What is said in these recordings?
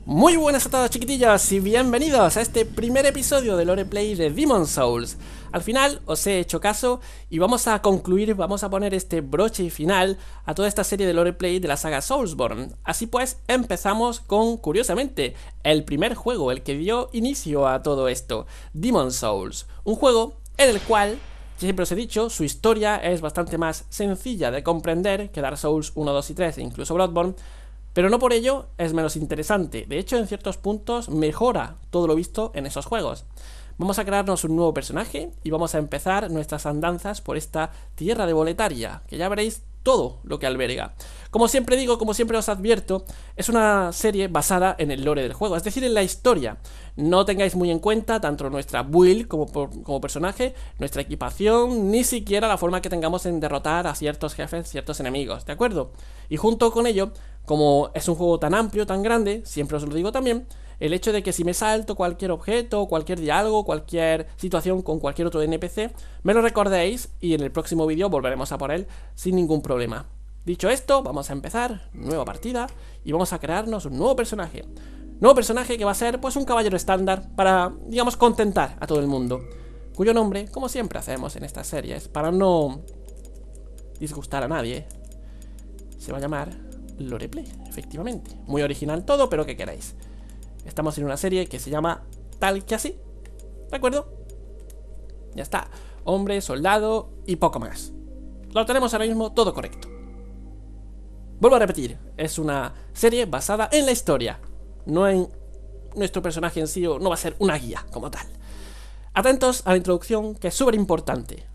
Muy buenas a todos, chiquitillos, y bienvenidos a este primer episodio de Loreplay de Demon's Souls. Al final os he hecho caso y vamos a concluir, vamos a poner este broche final a toda esta serie de Loreplay de la saga Soulsborne. Así pues, empezamos con, curiosamente, el primer juego, el que dio inicio a todo esto, Demon's Souls. Un juego en el cual, siempre os he dicho, su historia es bastante más sencilla de comprender que Dark Souls 1, 2 y 3 e incluso Bloodborne, pero no por ello es menos interesante. De hecho, en ciertos puntos mejora todo lo visto en esos juegos. Vamos a crearnos un nuevo personaje y vamos a empezar nuestras andanzas por esta tierra de Boletaria, que ya veréis todo lo que alberga. Como siempre digo, como siempre os advierto, es una serie basada en el lore del juego, es decir, en la historia. No tengáis muy en cuenta tanto nuestra build como personaje, nuestra equipación, ni siquiera la forma que tengamos en derrotar a ciertos jefes, ciertos enemigos, ¿de acuerdo? Y junto con ello, como es un juego tan amplio, tan grande, siempre os lo digo también, el hecho de que si me salto cualquier objeto, cualquier diálogo, cualquier situación con cualquier otro NPC, me lo recordéis y en el próximo vídeo volveremos a por él sin ningún problema. Dicho esto, vamos a empezar, nueva partida, y vamos a crearnos un nuevo personaje. Nuevo personaje que va a ser pues un caballero estándar para, digamos, contentar a todo el mundo, cuyo nombre, como siempre hacemos en estas series, para no disgustar a nadie, se va a llamar Loreplay, efectivamente. Muy original todo, pero ¿qué queréis? Estamos en una serie que se llama tal que así, ¿de acuerdo? Ya está, hombre, soldado y poco más. Lo tenemos ahora mismo todo correcto. Vuelvo a repetir, es una serie basada en la historia, no en nuestro personaje en sí, o no va a ser una guía como tal. Atentos a la introducción, que es súper importante.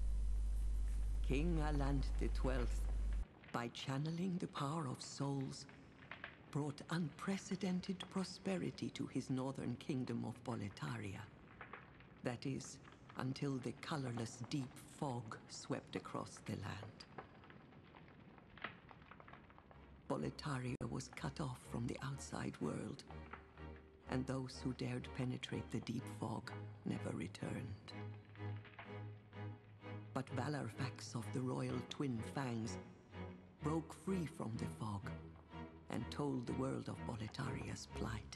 King Allant XII, by channeling the power of souls, brought unprecedented prosperity to his northern kingdom of Boletaria. That is, until the colorless deep fog swept across the land. Boletaria was cut off from the outside world, and those who dared penetrate the deep fog never returned. But Valarfax of the royal Twin Fangs broke free from the fog and told the world of Boletaria's plight.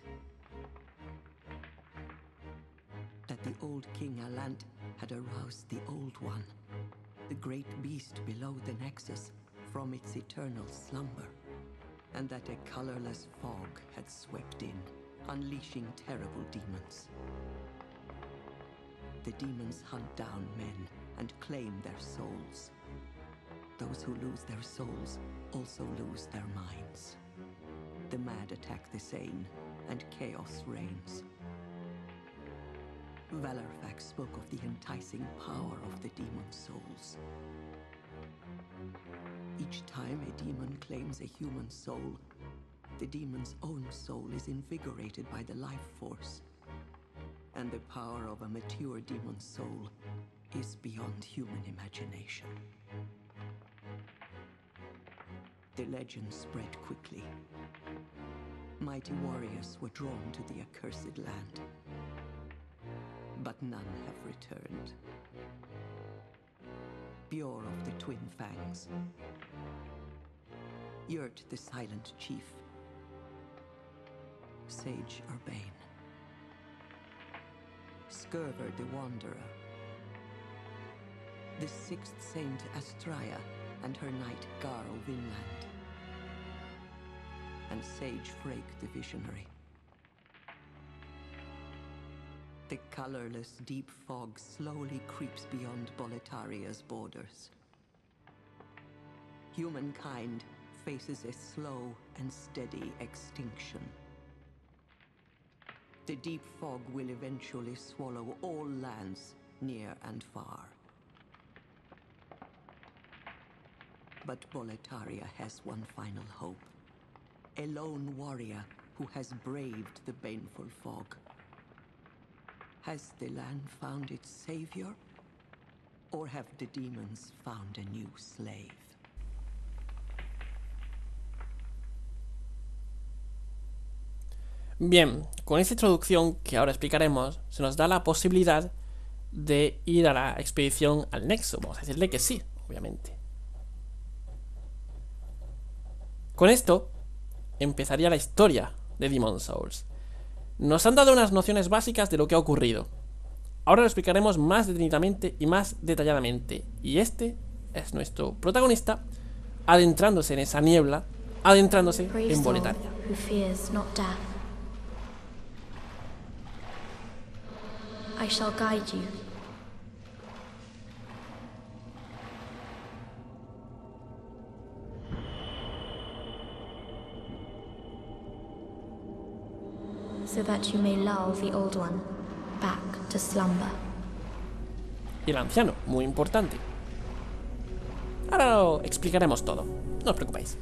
That the old King Allant had aroused the Old One, the great beast below the Nexus, from its eternal slumber, and that a colorless fog had swept in, unleashing terrible demons. The demons hunt down men and claim their souls. Those who lose their souls also lose their minds. The mad attack the sane, and chaos reigns. Valarfax spoke of the enticing power of the demon souls. Each time a demon claims a human soul, the demon's own soul is invigorated by the life force, and the power of a mature demon's soul is beyond human imagination. The legend spread quickly. Mighty warriors were drawn to the accursed land, but none have returned. Bjor of the Twin Fangs, Yurt the Silent Chief, Sage Urbane, Skurver the Wanderer, the Sixth Saint Astraea and her knight Garl Vinland, and Sage Frake the Visionary. The colorless deep fog slowly creeps beyond Boletaria's borders. Humankind faces a slow and steady extinction. The deep fog will eventually swallow all lands near and far. But Boletaria has one final hope. A lone warrior who has braved the baneful fog. Has the land found its savior? Or have the demons found a new slave? Bien, con esta introducción que ahora explicaremos, se nos da la posibilidad de ir a la expedición al Nexo. Vamos a decirle que sí, obviamente. Con esto empezaría la historia de Demon's Souls. Nos han dado unas nociones básicas de lo que ha ocurrido. Ahora lo explicaremos más detenidamente y más detalladamente. Y este es nuestro protagonista adentrándose en esa niebla, adentrándose en Boletaria. I shall guide you. So that you may lull the old one back to slumber. Y el anciano, muy importante. Ahora lo explicaremos todo, no os preocupéis.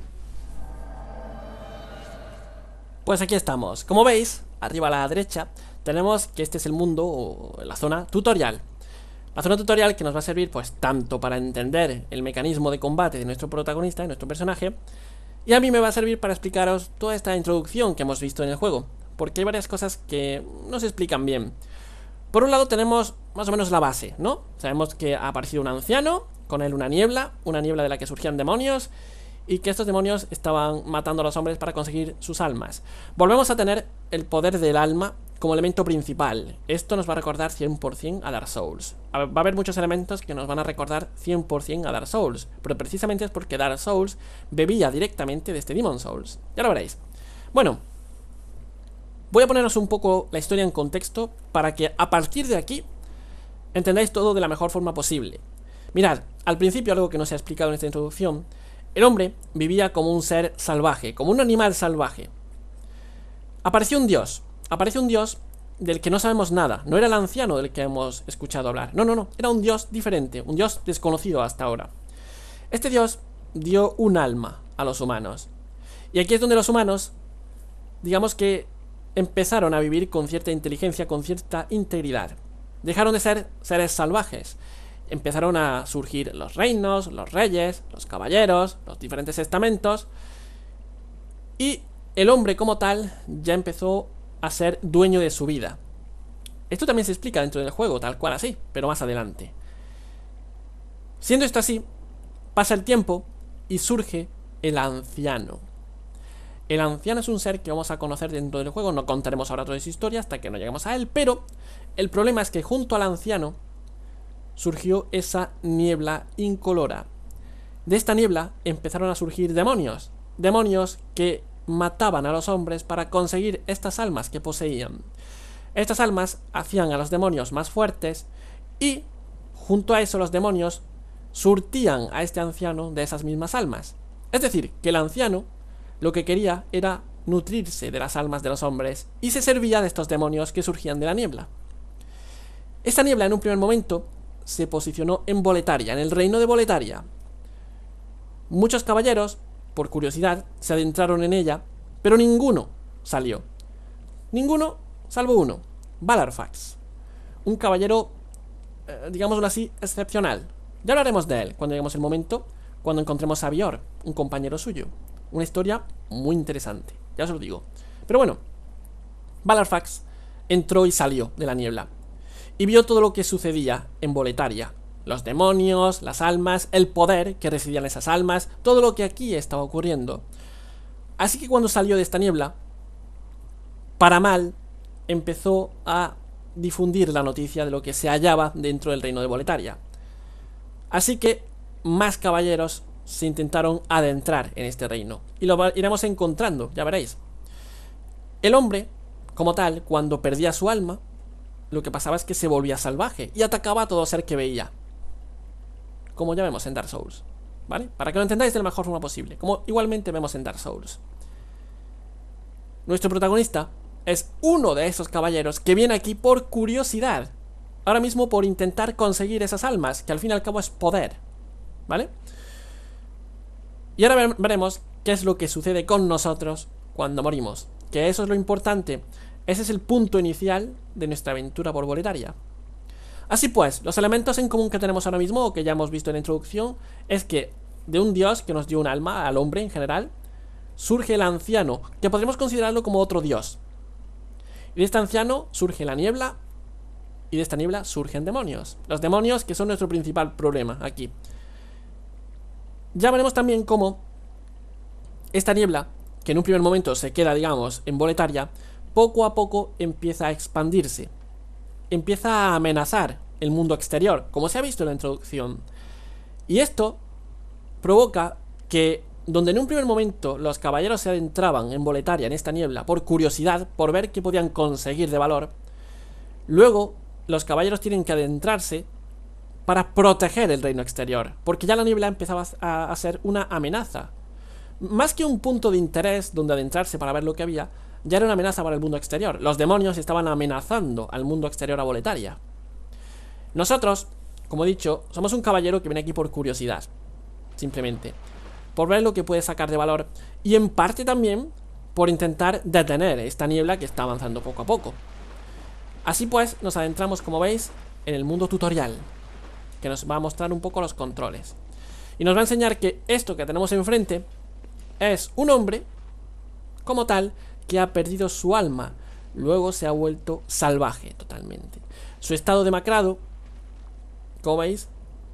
Pues aquí estamos. Como veis, arriba a la derecha tenemos que este es el mundo o la zona tutorial. La zona tutorial que nos va a servir pues tanto para entender el mecanismo de combate de nuestro protagonista, de nuestro personaje, y a mí me va a servir para explicaros toda esta introducción que hemos visto en el juego, porque hay varias cosas que no se explican bien. Por un lado tenemos más o menos la base, ¿no? Sabemos que ha aparecido un anciano, con él una niebla de la que surgían demonios, y que estos demonios estaban matando a los hombres para conseguir sus almas. Volvemos a tener el poder del alma como elemento principal. Esto nos va a recordar 100% a Dark Souls. Va a haber muchos elementos que nos van a recordar 100% a Dark Souls, pero precisamente es porque Dark Souls bebía directamente de este Demon's Souls. Ya lo veréis. Bueno, voy a poneros un poco la historia en contexto para que a partir de aquí entendáis todo de la mejor forma posible. Mirad, al principio, algo que no se ha explicado en esta introducción, el hombre vivía como un ser salvaje, como un animal salvaje. Apareció un dios del que no sabemos nada. No era el anciano del que hemos escuchado hablar. No, era un dios diferente, un dios desconocido hasta ahora. Este dios dio un alma a los humanos. Y aquí es donde los humanos, digamos que empezaron a vivir con cierta inteligencia, con cierta integridad. Dejaron de ser seres salvajes. Empezaron a surgir los reinos, los reyes, los caballeros, los diferentes estamentos. Y el hombre como tal ya empezó a ser dueño de su vida. Esto también se explica dentro del juego, tal cual así, pero más adelante. Siendo esto así, pasa el tiempo y surge el anciano. El anciano es un ser que vamos a conocer dentro del juego. No contaremos ahora toda su historia hasta que no lleguemos a él, pero el problema es que junto al anciano surgió esa niebla incolora. De esta niebla empezaron a surgir demonios. Demonios que mataban a los hombres para conseguir estas almas que poseían. Estas almas hacían a los demonios más fuertes y junto a eso los demonios surtían a este anciano de esas mismas almas. Es decir, que el anciano lo que quería era nutrirse de las almas de los hombres y se servía de estos demonios que surgían de la niebla. Esta niebla en un primer momento se posicionó en Boletaria, en el reino de Boletaria. Muchos caballeros, por curiosidad, se adentraron en ella, pero ninguno salió. Ninguno, salvo uno, Valarfax. Un caballero, digámoslo así, excepcional. Ya hablaremos de él cuando lleguemos el momento, cuando encontremos a Bior, un compañero suyo. Una historia muy interesante, ya os lo digo. Pero bueno, Valarfax entró y salió de la niebla y vio todo lo que sucedía en Boletaria. Los demonios, las almas, el poder que residían esas almas, todo lo que aquí estaba ocurriendo. Así que cuando salió de esta niebla, para mal, empezó a difundir la noticia de lo que se hallaba dentro del reino de Boletaria. Así que más caballeros se intentaron adentrar en este reino y lo iremos encontrando, ya veréis. El hombre, como tal, cuando perdía su alma, lo que pasaba es que se volvía salvaje y atacaba a todo ser que veía, como ya vemos en Dark Souls, ¿vale? Para que lo entendáis de la mejor forma posible, como igualmente vemos en Dark Souls. Nuestro protagonista es uno de esos caballeros que viene aquí por curiosidad, ahora mismo por intentar conseguir esas almas, que al fin y al cabo es poder, ¿vale? Y ahora veremos qué es lo que sucede con nosotros cuando morimos, que eso es lo importante. Ese es el punto inicial de nuestra aventura por Boletaria. Así pues, los elementos en común que tenemos ahora mismo, o que ya hemos visto en la introducción, es que de un dios que nos dio un alma, al hombre en general, surge el anciano, que podríamos considerarlo como otro dios. Y de este anciano surge la niebla, y de esta niebla surgen demonios. Los demonios que son nuestro principal problema aquí. Ya veremos también cómo esta niebla que en un primer momento se queda, digamos, en Boletaria, poco a poco empieza a expandirse. Empieza a amenazar el mundo exterior, como se ha visto en la introducción. Y esto provoca que, donde en un primer momento los caballeros se adentraban en Boletaria, en esta niebla, por curiosidad, por ver qué podían conseguir de valor, luego los caballeros tienen que adentrarse para proteger el reino exterior, porque ya la niebla empezaba a ser una amenaza. Más que un punto de interés donde adentrarse para ver lo que había, ya era una amenaza para el mundo exterior. Los demonios estaban amenazando al mundo exterior a Boletaria. Nosotros, como he dicho, somos un caballero que viene aquí por curiosidad, simplemente, por ver lo que puede sacar de valor, y en parte también por intentar detener esta niebla que está avanzando poco a poco. Así pues, nos adentramos, como veis, en el mundo tutorial, que nos va a mostrar un poco los controles. Y nos va a enseñar que esto que tenemos enfrente es un hombre, como tal, que ha perdido su alma. Luego se ha vuelto salvaje totalmente. Su estado demacrado, como veis,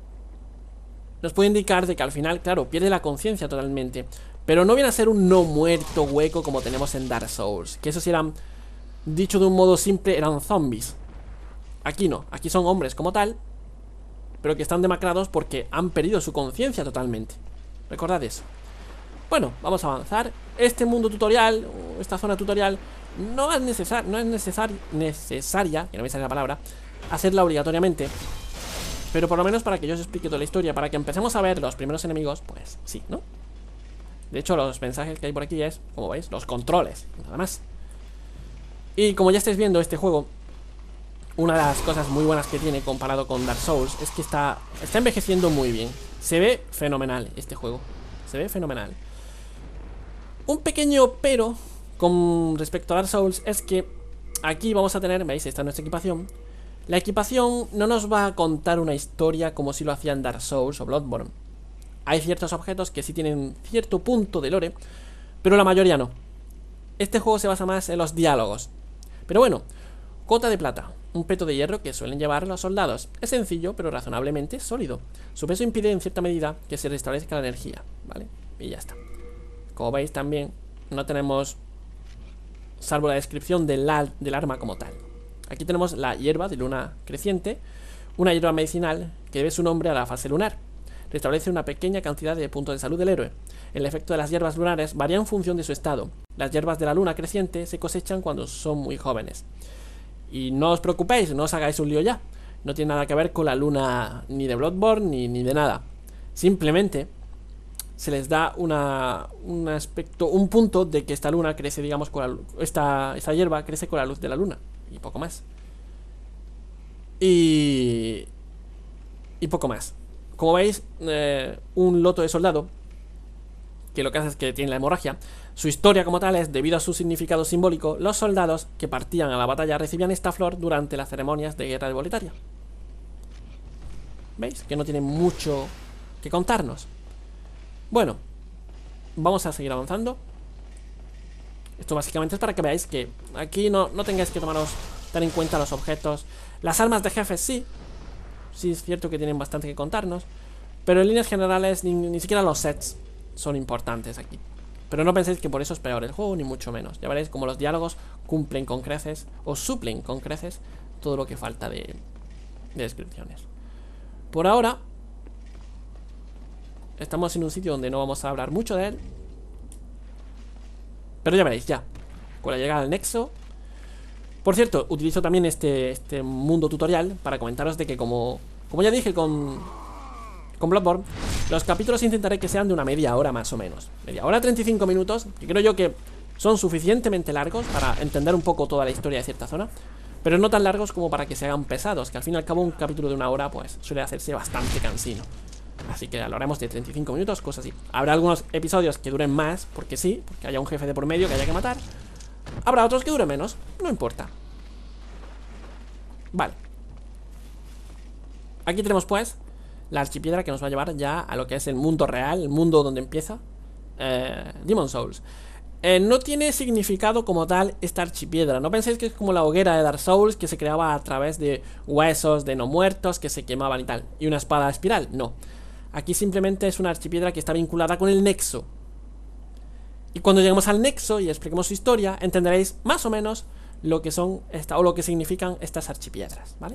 nos puede indicar de que al final, claro, pierde la conciencia totalmente. Pero no viene a ser un no muerto hueco como tenemos en Dark Souls, que esos eran, dicho de un modo simple, eran zombies. Aquí no, aquí son hombres como tal, pero que están demacrados porque han perdido su conciencia totalmente. Recordad eso. Bueno, vamos a avanzar. Este mundo tutorial, o esta zona tutorial, no es necesaria, que no me sale la palabra, hacerla obligatoriamente. Pero por lo menos para que yo os explique toda la historia, para que empecemos a ver los primeros enemigos, pues sí, ¿no? De hecho, los mensajes que hay por aquí es, como veis, los controles, nada más. Y como ya estáis viendo, este juego, una de las cosas muy buenas que tiene comparado con Dark Souls es que está envejeciendo muy bien. Se ve fenomenal este juego, se ve fenomenal. Un pequeño pero con respecto a Dark Souls es que aquí vamos a tener, veis, esta es nuestra equipación. La equipación no nos va a contar una historia como si lo hacían Dark Souls o Bloodborne. Hay ciertos objetos que sí tienen cierto punto de lore, pero la mayoría no. Este juego se basa más en los diálogos. Pero bueno, cota de plata, un peto de hierro que suelen llevar los soldados. Es sencillo, pero razonablemente sólido. Su peso impide en cierta medida que se restablezca la energía, ¿vale? Y ya está. Como veis también, no tenemos, salvo la descripción del arma como tal. Aquí tenemos la hierba de luna creciente, una hierba medicinal que debe su nombre a la fase lunar. Restablece una pequeña cantidad de puntos de salud del héroe. El efecto de las hierbas lunares varía en función de su estado. Las hierbas de la luna creciente se cosechan cuando son muy jóvenes. Y no os preocupéis, no os hagáis un lío ya. No tiene nada que ver con la luna ni de Bloodborne ni de nada. Simplemente se les da un aspecto, un punto de que esta luna crece, digamos, con esta hierba crece con la luz de la luna. Y poco más. Y poco más. Como veis, un loto de soldado, que lo que hace es que tiene la hemorragia. Su historia como tal es, debido a su significado simbólico, los soldados que partían a la batalla recibían esta flor durante las ceremonias de guerra de Boletaria. ¿Veis? Que no tiene mucho que contarnos. Bueno, vamos a seguir avanzando. Esto básicamente es para que veáis que aquí no tengáis que tomaros tan en cuenta los objetos. Las almas de jefes sí. Sí es cierto que tienen bastante que contarnos, pero en líneas generales ni siquiera los sets son importantes aquí. Pero no penséis que por eso es peor el juego, ni mucho menos. Ya veréis como los diálogos cumplen con creces, o suplen con creces, todo lo que falta de descripciones. Por ahora estamos en un sitio donde no vamos a hablar mucho de él, pero ya veréis, ya con la llegada al nexo. Por cierto, utilizo también este mundo tutorial para comentaros de que como ya dije con Bloodborne, los capítulos intentaré que sean de una media hora más o menos. Media hora, 35 minutos, que creo yo que son suficientemente largos para entender un poco toda la historia de cierta zona, pero no tan largos como para que se hagan pesados, que al fin y al cabo un capítulo de una hora pues suele hacerse bastante cansino. Así que lo haremos de 35 minutos, cosas así. Habrá algunos episodios que duren más, porque sí, porque haya un jefe de por medio que haya que matar. Habrá otros que duren menos, no importa. Vale. Aquí tenemos pues la archipiedra que nos va a llevar ya a lo que es el mundo real, el mundo donde empieza Demon's Souls. No tiene significado como tal esta archipiedra. No penséis que es como la hoguera de Dark Souls, que se creaba a través de huesos de no muertos que se quemaban y tal, y una espada espiral. No. Aquí simplemente es una archipiedra que está vinculada con el nexo. Y cuando lleguemos al nexo y expliquemos su historia, entenderéis más o menos lo que son o lo que significan estas archipiedras, ¿vale?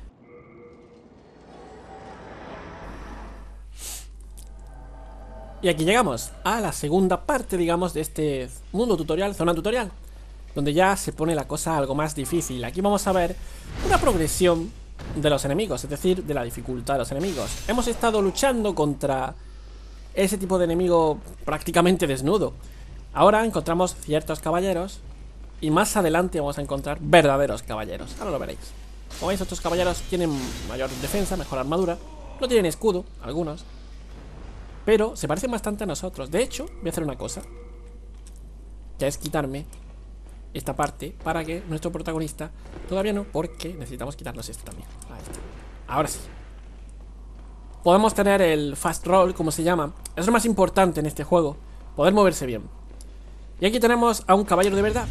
Y aquí llegamos a la segunda parte, digamos, de este mundo tutorial, zona tutorial, donde ya se pone la cosa algo más difícil. Aquí vamos a ver una progresión de los enemigos, es decir, de la dificultad de los enemigos. Hemos estado luchando contra ese tipo de enemigo prácticamente desnudo. Ahora encontramos ciertos caballeros y más adelante vamos a encontrar verdaderos caballeros. Ahora lo veréis. Como veis, estos caballeros tienen mayor defensa, mejor armadura, no tienen escudo, algunos, pero se parecen bastante a nosotros. De hecho, voy a hacer una cosa, que es quitarme esta parte para que nuestro protagonista... Todavía no, porque necesitamos quitarnos esto también. Ahí está. Ahora sí. Podemos tener el fast roll, como se llama. Es lo más importante en este juego, poder moverse bien. Y aquí tenemos a un caballero de verdad.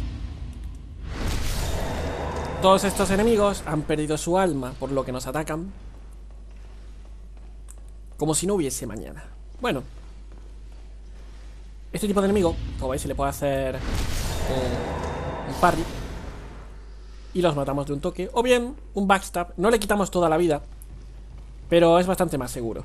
Todos estos enemigos han perdido su alma, por lo que nos atacan como si no hubiese mañana. Bueno, este tipo de enemigo, como veis, se le puede hacer un parry y los matamos de un toque. O bien, un backstab. No le quitamos toda la vida, pero es bastante más seguro.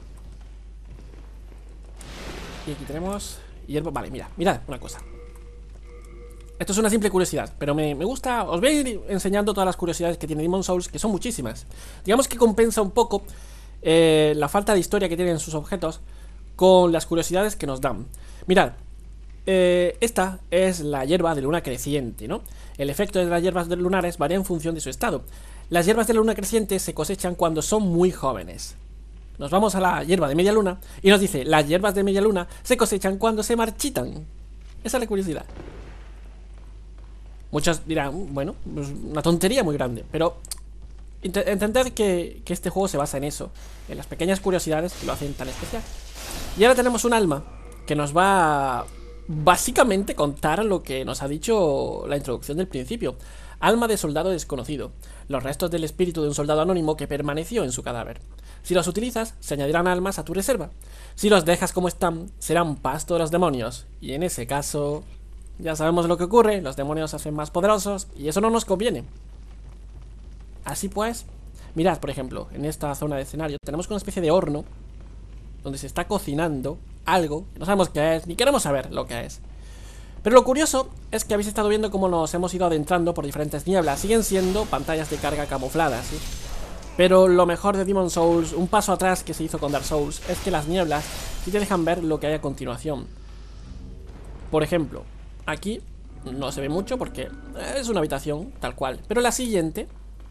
Y aquí tenemos hierba. Vale, mirad una cosa. Esto es una simple curiosidad, pero me gusta. Os voy a ir enseñando todas las curiosidades que tiene Demon's Souls, que son muchísimas. Digamos que compensa un poco la falta de historia que tienen sus objetos con las curiosidades que nos dan. Mirad, esta es la hierba de luna creciente, ¿no? El efecto de las hierbas lunares varía en función de su estado. Las hierbas de la luna creciente se cosechan cuando son muy jóvenes. Nos vamos a la hierba de media luna y nos dice: las hierbas de media luna se cosechan cuando se marchitan. Esa es la curiosidad. Muchos dirán, bueno, es una tontería muy grande, pero entended que este juego se basa en eso, en las pequeñas curiosidades que lo hacen tan especial. Y ahora tenemos un alma que nos va a básicamente contar lo que nos ha dicho la introducción del principio. Alma de soldado desconocido. Los restos del espíritu de un soldado anónimo que permaneció en su cadáver. Si los utilizas, se añadirán almas a tu reserva. Si los dejas como están, serán pasto de los demonios. Y en ese caso, ya sabemos lo que ocurre. Los demonios se hacen más poderosos y eso no nos conviene. Así pues, mirad, por ejemplo, en esta zona de escenario tenemos una especie de horno donde se está cocinando algo que no sabemos qué es, ni queremos saber lo que es. Pero lo curioso es que habéis estado viendo cómo nos hemos ido adentrando por diferentes nieblas. Siguen siendo pantallas de carga camufladas, ¿sí? Pero lo mejor de Demon's Souls, un paso atrás que se hizo con Dark Souls, es que las nieblas sí te dejan ver lo que hay a continuación. Por ejemplo, aquí no se ve mucho porque es una habitación tal cual, pero la siguiente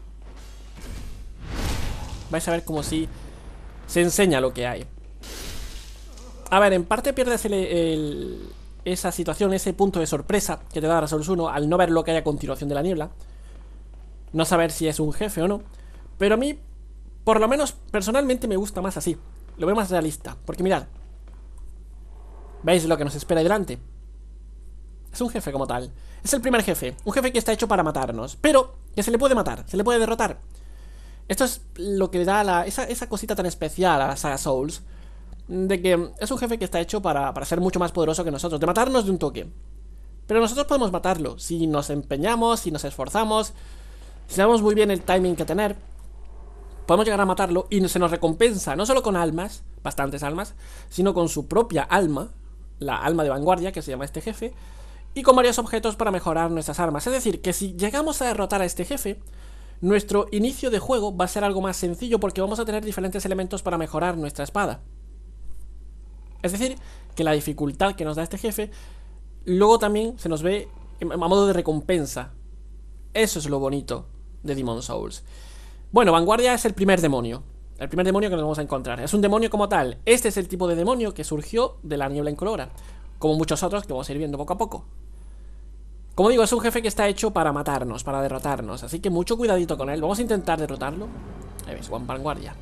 vais a ver como si se enseña lo que hay. A ver, en parte pierdes esa situación, ese punto de sorpresa que te da Dark Souls 1 al no ver lo que hay a continuación de la niebla. No saber si es un jefe o no. Pero a mí, por lo menos personalmente, me gusta más así. Lo veo más realista, porque mirad, ¿veis lo que nos espera ahí delante? Es un jefe como tal. Es el primer jefe, un jefe que está hecho para matarnos, pero que se le puede matar, se le puede derrotar. Esto es lo que le da esa cosita tan especial a la saga Souls, de que es un jefe que está hecho para ser mucho más poderoso que nosotros, de matarnos de un toque. Pero nosotros podemos matarlo si nos empeñamos, si nos esforzamos, si sabemos muy bien el timing que tener. Podemos llegar a matarlo y se nos recompensa no solo con almas, bastantes almas, sino con su propia alma, la alma de vanguardia que se llama este jefe, y con varios objetos para mejorar nuestras armas. Es decir, que si llegamos a derrotar a este jefe, nuestro inicio de juego va a ser algo más sencillo porque vamos a tener diferentes elementos para mejorar nuestra espada. Es decir, que la dificultad que nos da este jefe luego también se nos ve a modo de recompensa. Eso es lo bonito de Demon's Souls. Bueno, Vanguardia es el primer demonio. El primer demonio que nos vamos a encontrar. Es un demonio como tal. Este es el tipo de demonio que surgió de la niebla incolora, como muchos otros que vamos a ir viendo poco a poco. Como digo, es un jefe que está hecho para matarnos, para derrotarnos. Así que mucho cuidadito con él. Vamos a intentar derrotarlo. Ahí ves, Vanguardia.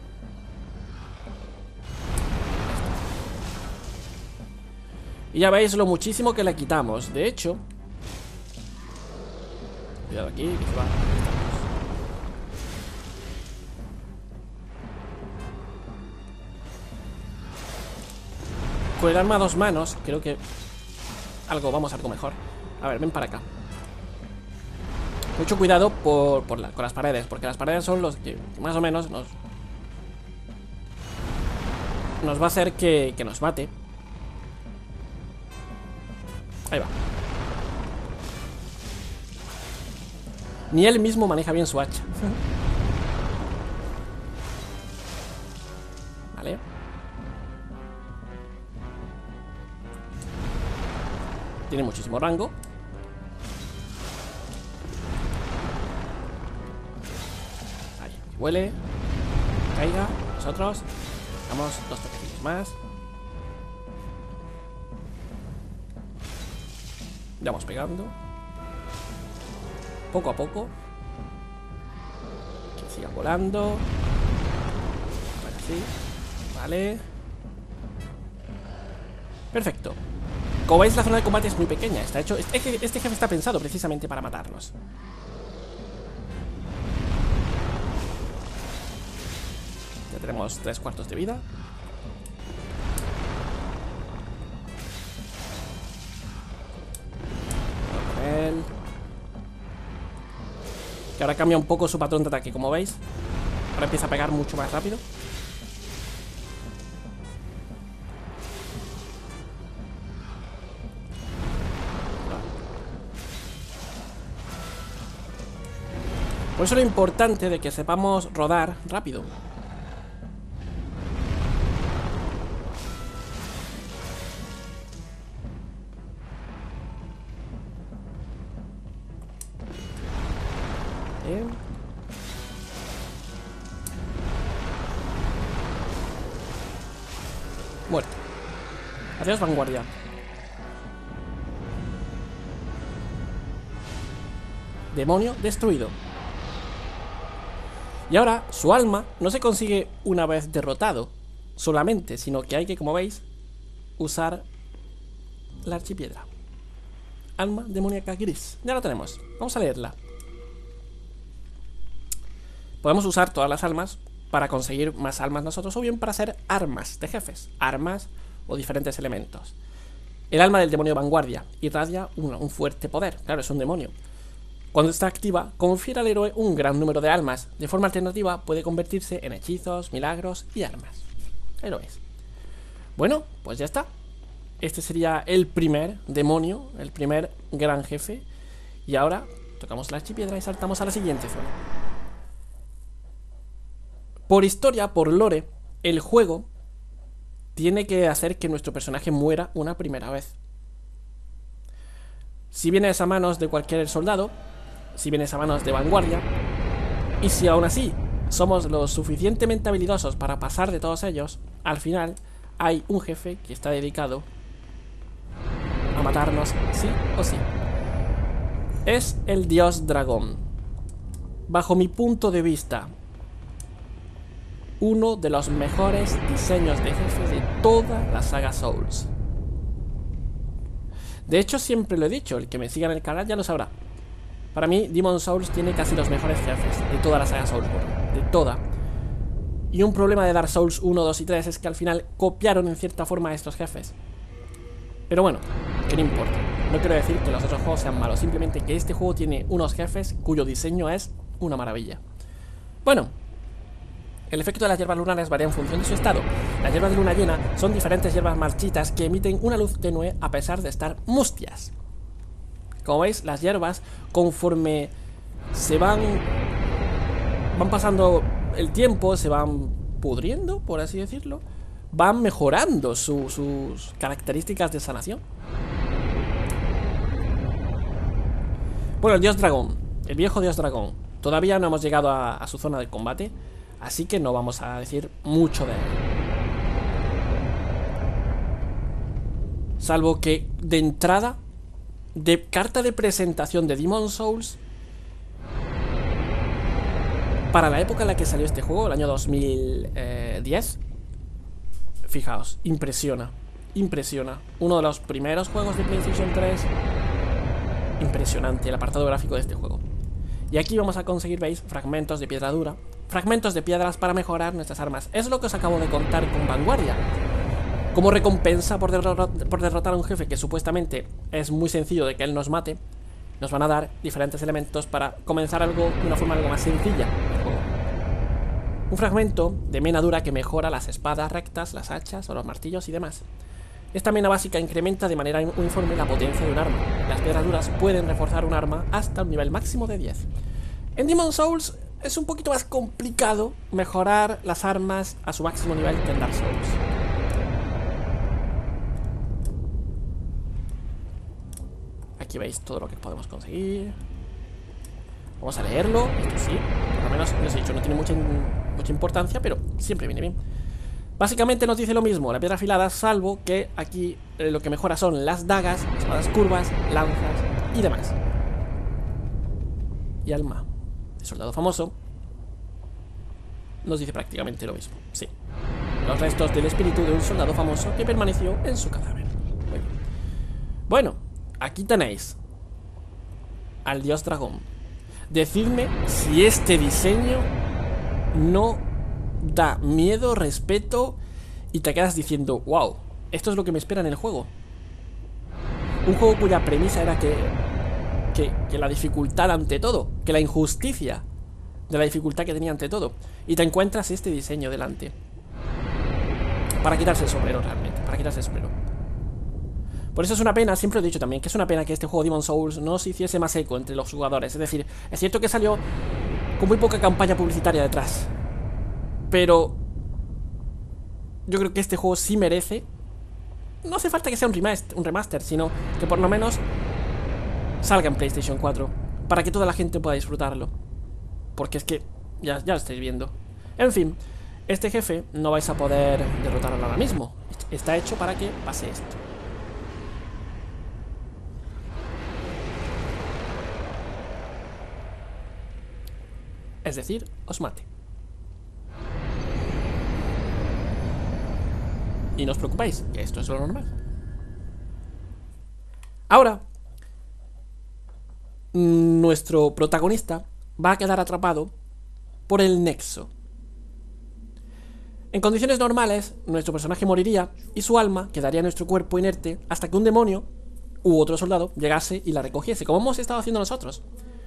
Y ya veis lo muchísimo que le quitamos. De hecho, cuidado aquí, que se va. Con el arma a dos manos, creo que vamos a algo mejor. A ver, ven para acá. Mucho cuidado con las paredes, porque las paredes son los que más o menos nos va a hacer que nos mate. Ahí va. Ni él mismo maneja bien su hacha. Vale. Tiene muchísimo rango. Ahí, huele. Caiga. Nosotros. Damos 2 toquecillos más. Ya vamos pegando. Poco a poco. Que siga volando. Ahora sí. Vale. Perfecto. Como veis, la zona de combate es muy pequeña. Está hecho. Este jefe está pensado precisamente para matarnos. Ya tenemos 3/4 de vida. Con él. Que ahora cambia un poco su patrón de ataque, como veis. Ahora empieza a pegar mucho más rápido. Por eso lo importante de que sepamos rodar rápido. Bien. Muerto. Adiós, vanguardia. Demonio destruido. Y ahora, su alma no se consigue una vez derrotado solamente, sino que hay que, como veis, usar la archipiedra. Alma demoníaca gris. Ya la tenemos. Vamos a leerla. Podemos usar todas las almas para conseguir más almas nosotros, o bien para hacer armas de jefes. Armas o diferentes elementos. El alma del demonio vanguardia irradia un fuerte poder. Claro, es un demonio. Cuando está activa, confiere al héroe un gran número de almas. De forma alternativa, puede convertirse en hechizos, milagros y armas. Ahí lo veis. Bueno, pues ya está. Este sería el primer demonio, el primer gran jefe. Y ahora tocamos la archipiedra y saltamos a la siguiente zona. Por historia, por lore, el juego tiene que hacer que nuestro personaje muera una primera vez. Si vienes a manos de cualquier soldado, si vienes a manos de vanguardia, y si aún así somos lo suficientemente habilidosos para pasar de todos ellos, al final hay un jefe que está dedicado a matarnos sí o sí. Es el dios dragón. Bajo mi punto de vista, uno de los mejores diseños de jefes de toda la saga Souls. De hecho, siempre lo he dicho, el que me siga en el canal ya lo sabrá. Para mí, Demon's Souls tiene casi los mejores jefes de toda la saga Soulsborne, de toda. Y un problema de Dark Souls 1, 2 y 3 es que al final copiaron en cierta forma a estos jefes. Pero bueno, que no importa. No quiero decir que los otros juegos sean malos, simplemente que este juego tiene unos jefes cuyo diseño es una maravilla. Bueno, el efecto de las hierbas lunares varía en función de su estado. Las hierbas de luna llena son diferentes hierbas marchitas que emiten una luz tenue a pesar de estar mustias. Como veis, las hierbas, conforme se van pasando el tiempo, se van pudriendo, por así decirlo, van mejorando sus características de sanación. Bueno, el dios dragón, el viejo dios dragón. Todavía no hemos llegado a su zona de combate, así que no vamos a decir mucho de él. Salvo que de entrada, de carta de presentación de Demon's Souls, para la época en la que salió este juego, el año 2010, fijaos, impresiona. Uno de los primeros juegos de PlayStation 3. Impresionante el apartado gráfico de este juego. Y aquí vamos a conseguir, veis, fragmentos de piedra dura, fragmentos de piedras para mejorar nuestras armas. Es lo que os acabo de contar con vanguardia. Como recompensa por derrotar a un jefe que supuestamente es muy sencillo de que él nos mate, nos van a dar diferentes elementos para comenzar algo de una forma algo más sencilla del juego. Un fragmento de mena dura que mejora las espadas rectas, las hachas o los martillos y demás. Esta mena básica incrementa de manera uniforme la potencia de un arma. Las piedras duras pueden reforzar un arma hasta un nivel máximo de 10. En Demon's Souls es un poquito más complicado mejorar las armas a su máximo nivel que en Dark Souls. Aquí veis todo lo que podemos conseguir. Vamos a leerlo. Esto sí, por lo menos, les he dicho, no tiene mucha importancia, pero siempre viene bien. Básicamente nos dice lo mismo, la piedra afilada, salvo que aquí lo que mejora son las dagas, espadas curvas, lanzas y demás. Y alma de soldado famoso nos dice prácticamente lo mismo, sí. Los restos del espíritu de un soldado famoso que permaneció en su cadáver. Muy bien. Bueno, aquí tenéis al dios dragón. Decidme si este diseño no da miedo, respeto y te quedas diciendo, wow, esto es lo que me espera en el juego. Un juego cuya premisa era que la dificultad ante todo, que la injusticia de la dificultad que tenía ante todo, y te encuentras este diseño delante. Para quitarse el sombrero realmente, para quitarse el sombrero. Por eso es una pena, siempre he dicho también, que es una pena que este juego Demon's Souls no se hiciese más eco entre los jugadores. Es decir, es cierto que salió con muy poca campaña publicitaria detrás, pero yo creo que este juego sí merece. No hace falta que sea un remaster, sino que por lo menos salga en PlayStation 4 para que toda la gente pueda disfrutarlo. Porque es que ya lo estáis viendo. En fin, este jefe no vais a poder derrotarlo ahora mismo. Está hecho para que pase esto. Es decir, os mate. Y no os preocupéis, que esto es lo normal. Ahora, nuestro protagonista va a quedar atrapado por el nexo. En condiciones normales, nuestro personaje moriría y su alma quedaría en nuestro cuerpo inerte hasta que un demonio u otro soldado llegase y la recogiese, como hemos estado haciendo nosotros.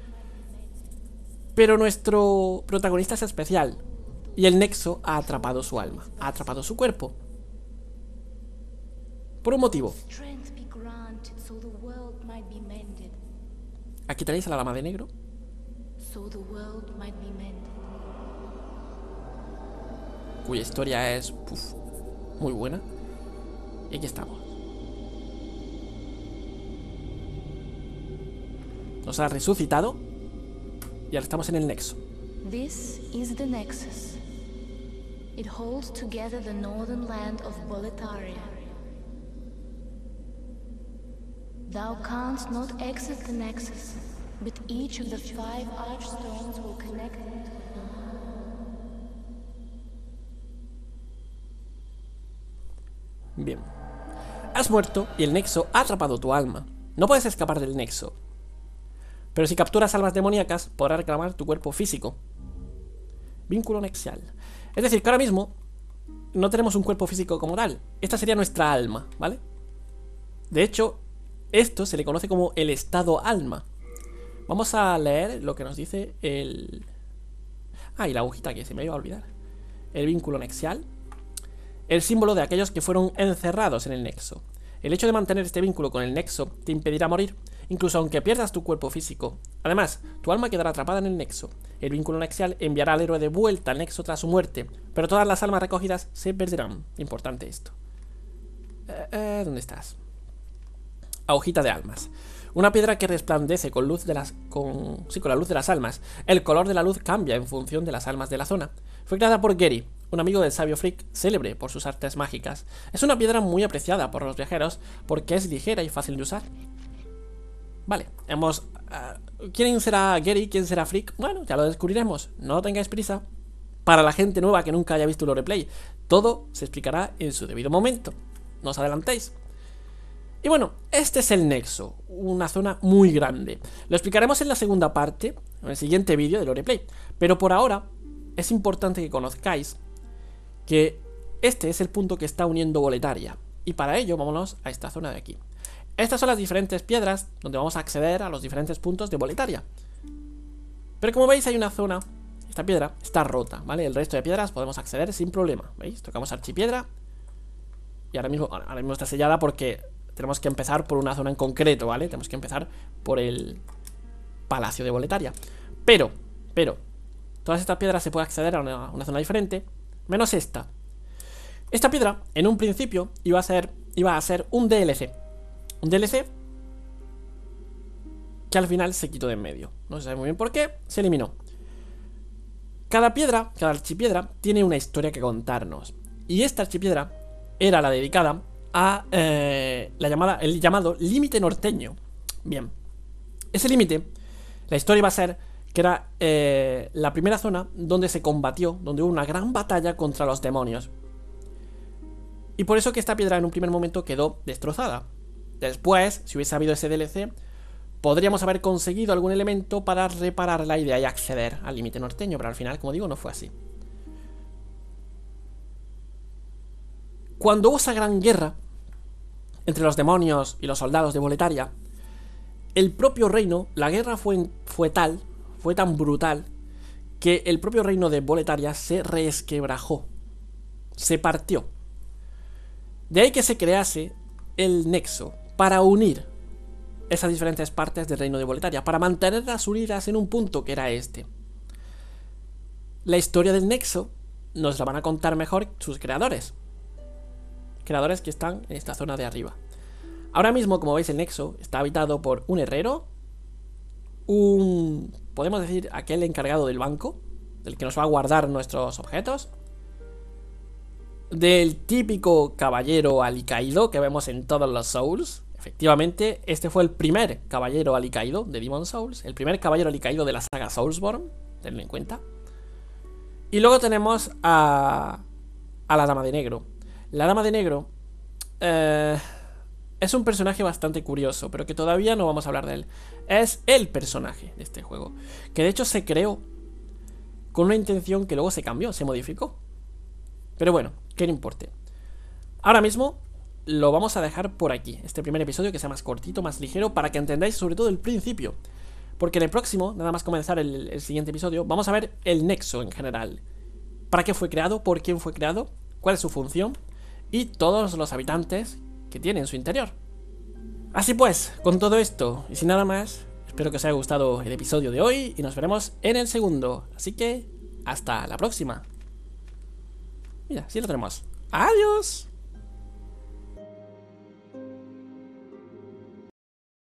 Pero nuestro protagonista es especial y el nexo ha atrapado su alma, ha atrapado su cuerpo. Por un motivo. Aquí tenéis a la dama de negro. Cuya historia es muy buena. Y aquí estamos. Nos ha resucitado. Y ahora estamos en el nexo. This is the Nexus. It holds together the northern land of Boletaria. Thou canst not exit the Nexus, but each of the 5 archstones will connect into Bien. Has muerto y el nexo ha atrapado tu alma. No puedes escapar del nexo. Pero si capturas almas demoníacas, podrás reclamar tu cuerpo físico. Vínculo nexial. Es decir, que ahora mismo no tenemos un cuerpo físico como tal. Esta sería nuestra alma, ¿vale? De hecho, esto se le conoce como el estado alma. Vamos a leer lo que nos dice el... Ah, y la agujita que se me iba a olvidar. El vínculo nexial. El símbolo de aquellos que fueron encerrados en el nexo. El hecho de mantener este vínculo con el nexo te impedirá morir, incluso aunque pierdas tu cuerpo físico. Además, tu alma quedará atrapada en el nexo. El vínculo nexial enviará al héroe de vuelta al nexo tras su muerte, pero todas las almas recogidas se perderán. Importante esto. ¿Dónde estás? Hojita de almas. Una piedra que resplandece con luz de con la luz de las almas. El color de la luz cambia en función de las almas de la zona. Fue creada por Gary, un amigo del sabio Frick, célebre por sus artes mágicas. Es una piedra muy apreciada por los viajeros porque es ligera y fácil de usar. Vale, ¿quién será Gary? ¿Quién será Frick? Bueno, ya lo descubriremos. No tengáis prisa. Para la gente nueva que nunca haya visto el Loreplay, todo se explicará en su debido momento. No os adelantéis. Y bueno, este es el nexo, una zona muy grande. Lo explicaremos en la segunda parte, en el siguiente vídeo de Loreplay. Pero por ahora es importante que conozcáis que este es el punto que está uniendo Boletaria. Y para ello vámonos a esta zona de aquí. Estas son las diferentes piedras donde vamos a acceder a los diferentes puntos de Boletaria. Pero como veis hay una zona, esta piedra está rota, ¿vale? El resto de piedras podemos acceder sin problema, ¿veis? Tocamos archipiedra y ahora mismo está sellada porque tenemos que empezar por una zona en concreto, ¿vale? Tenemos que empezar por el Palacio de Boletaria. Pero, todas estas piedras se puede acceder a una zona diferente, menos esta. Esta piedra, en un principio, iba a ser un DLC. Un DLC que al final se quitó de en medio. No se sabe muy bien por qué, se eliminó. Cada piedra, cada archipiedra, tiene una historia que contarnos. Y esta archipiedra era la dedicada a el llamado límite norteño. Bien, ese límite, la historia iba a ser que era la primera zona donde se combatió, donde hubo una gran batalla contra los demonios. Y por eso que esta piedra en un primer momento quedó destrozada. Después, si hubiese habido ese DLC, podríamos haber conseguido algún elemento para reparar la idea y acceder al límite norteño, pero al final, como digo, no fue así. Cuando hubo esa gran guerra entre los demonios y los soldados de Boletaria, el propio reino, la guerra fue tan brutal, que el propio reino de Boletaria se resquebrajó, se partió. De ahí que se crease el nexo para unir esas diferentes partes del reino de Boletaria, para mantenerlas unidas en un punto que era este. La historia del nexo nos la van a contar mejor sus creadores. Creadores que están en esta zona de arriba. Ahora mismo, como veis, el nexo está habitado por un herrero, podemos decir, aquel encargado del banco, del que nos va a guardar nuestros objetos, del típico caballero alicaído que vemos en todos los Souls. Efectivamente, este fue el primer caballero alicaído de Demon's Souls, el primer caballero alicaído de la saga Soulsborne, tenlo en cuenta. Y luego tenemos a la Dama de Negro. La Dama de Negro es un personaje bastante curioso, pero que todavía no vamos a hablar de él. Es el personaje de este juego, que de hecho se creó con una intención que luego se cambió, se modificó. Pero bueno, que no importe. Ahora mismo lo vamos a dejar por aquí, este primer episodio, que sea más cortito, más ligero, para que entendáis sobre todo el principio. Porque en el próximo, nada más comenzar el siguiente episodio, vamos a ver el nexo en general. ¿Para qué fue creado? ¿Por quién fue creado? ¿Cuál es su función? Y todos los habitantes que tiene en su interior. Así pues, con todo esto y sin nada más, espero que os haya gustado el episodio de hoy y nos veremos en el segundo. Así que, hasta la próxima. Mira, sí lo tenemos. ¡Adiós!